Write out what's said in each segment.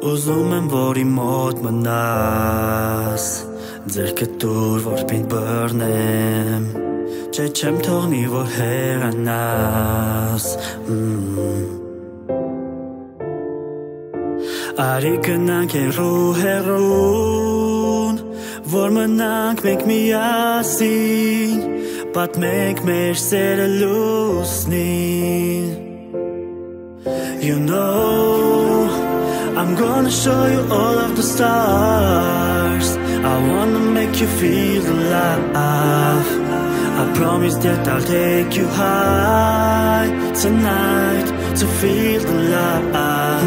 Ուզում եմ որ իմ մոտ մնաս Ձեռքդ տուր որ պինդ բռնեմ Չէ չեմ թողնի որ հեռանաս Արի գնանք հեռու հեռուն Որ մնանք մենք միասին Պատմենք մեր սերը լուսնին You know I'm gonna show you all of the stars I wanna make you feel alive I promise that I'll take you high Tonight to feel the love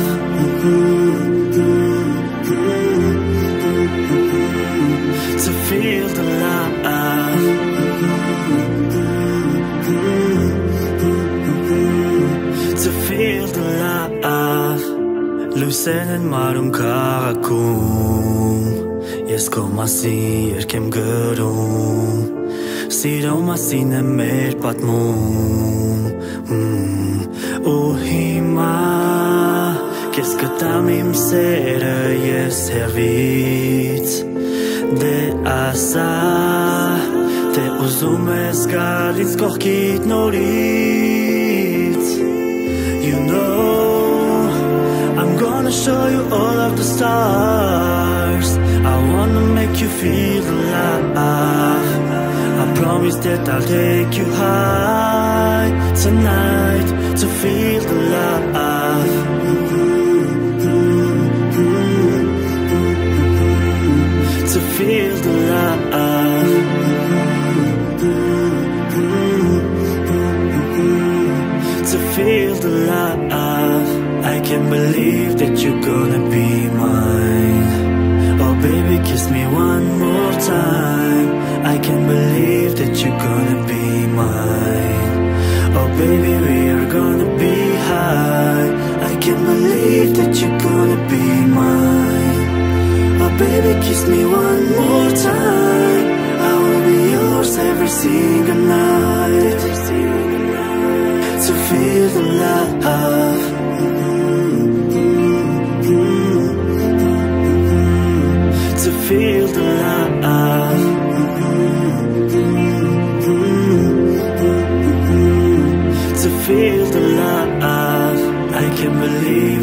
To feel the love To feel the love Լույսերն մարում քաղաքում Ես քո մասին երգեմ գրում Սիրո մասին է մեր պատմում Ու հիմա Քեզ կտամ իմ սերը ես հեռվից Դե ասա Թե ուզում ես գալ ինձ կողքիդ նորից You know I'm gonna show you all of the stars I wanna make you feel alive I promise that I'll take you high Tonight to feel the love To feel the love To feel the love I can't believe that you're gonna be mine Oh baby kiss me one more time I can't believe that you're gonna be mine Oh baby we are gonna be high I can't believe that you're gonna be mine Oh baby kiss me one more time I will be yours every single night To feel the love To feel the love To feel the love I can't believe